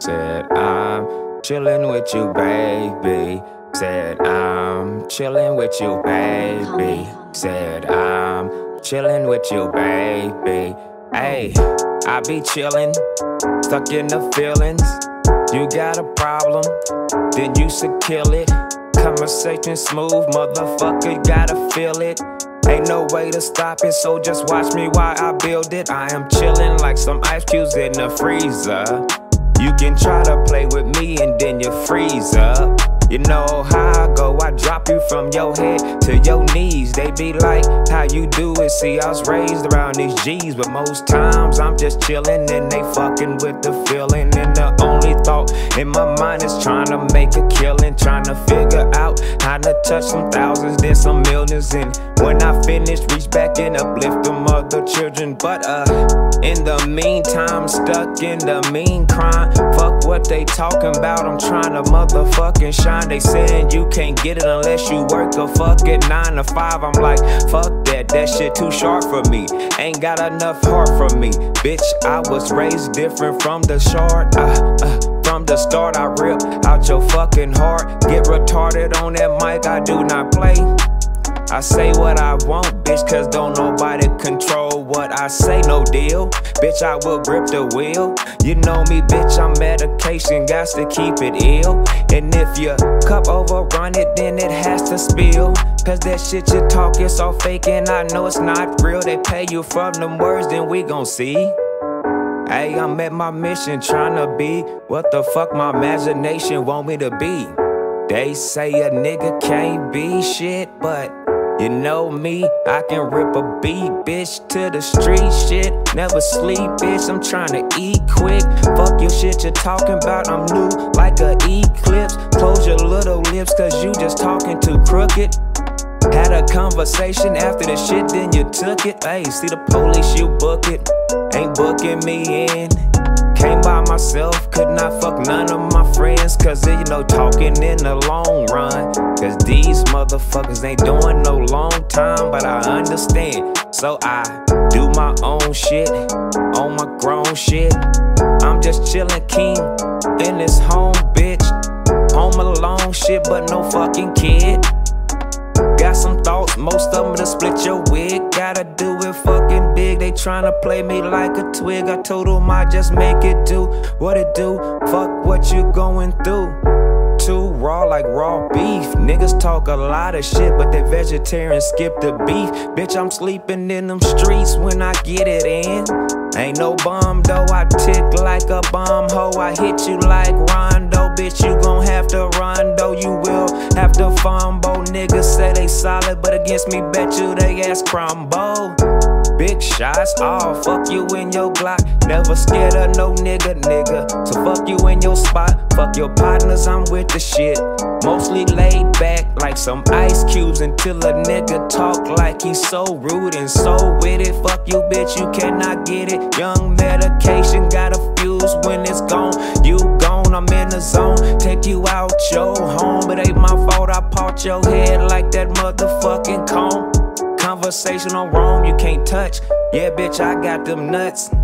Said I'm chillin' with you, baby. Said I'm chillin' with you, baby. Said I'm chillin' with you, baby. Hey, I be chillin', stuck in the feelings. You got a problem, then you should kill it. Conversation smooth, motherfucker, you gotta feel it. Ain't no way to stop it, so just watch me while I build it. I am chillin' like some ice cubes in the freezer. You can try to play with me and then you freeze up. You know how I go, I drop you from your head to your knees. They be like, how you do it? See, I was raised around these G's, but most times I'm just chillin' and they fucking with the feeling. And the only thought in my mind is trying to make a killing, trying to figure out how to touch some thousands, then some millions. And when I finish, reach back and uplift them other children. But in the meantime, stuck in the mean crime. Fuck what they talking about, I'm trying to motherfucking shine. They saying you can't get it unless you work a fucking 9 to 5. I'm like, fuck that, that shit too sharp for me. Ain't got enough heart for me. Bitch, I was raised different from the start. From the start, I rip out your fucking heart. Get retarded on that mic, I do not play. I say what I want, bitch, cause don't nobody control what I say, no deal. Bitch, I will grip the wheel. You know me, bitch, I'm medication, got to keep it ill. And if your cup overrun it, then it has to spill. Cause that shit you talk is all fake and I know it's not real. They pay you from them words, then we gon' see. Hey, I'm at my mission, tryna be what the fuck my imagination want me to be. They say a nigga can't be shit, but you know me, I can rip a beat, bitch, to the street shit. Never sleep, bitch, I'm tryna eat quick. Fuck your shit you're talking about, I'm new like a eclipse. Close your little lips, cause you just talking too crooked. Had a conversation after the shit, then you took it. Hey, see the police, you book it. Ain't booking me in. Came by myself, could not fuck none of my friends. Cause you know, talking in the long run. Cause these motherfuckers ain't doing no long time, but I understand. So I do my own shit, on my grown shit. I'm just chillin' king in this home, bitch. Home alone shit, but no fucking kid. Got some thoughts, most of them to split your wig. Gotta do it fucking big, they tryna play me like a twig. I told them I just make it do what it do. Fuck what you going through. Too raw like raw beef. Niggas talk a lot of shit, but they vegetarian skip the beef. Bitch, I'm sleeping in them streets when I get it in. Ain't no bomb though, I tick like a bomb hoe. I hit you like Rondo, bitch, you gon' have to run though. You will have to fumble. Niggas say they solid, but against me, bet you they ass crumble. Big shots, oh, fuck you in your Glock. Never scared of no nigga. So fuck you in your spot. Fuck your partners, I'm with the shit. Mostly laid back like some ice cubes until a nigga talk like he's so rude and so with it. Fuck you, bitch, you cannot get it. Young medication, gotta fuse when it's gone. You gone, I'm in the zone. Take you out your home. It ain't my fault I part your head like that motherfucking comb. Conversation on Rome, you can't touch. Yeah, bitch, I got them nuts.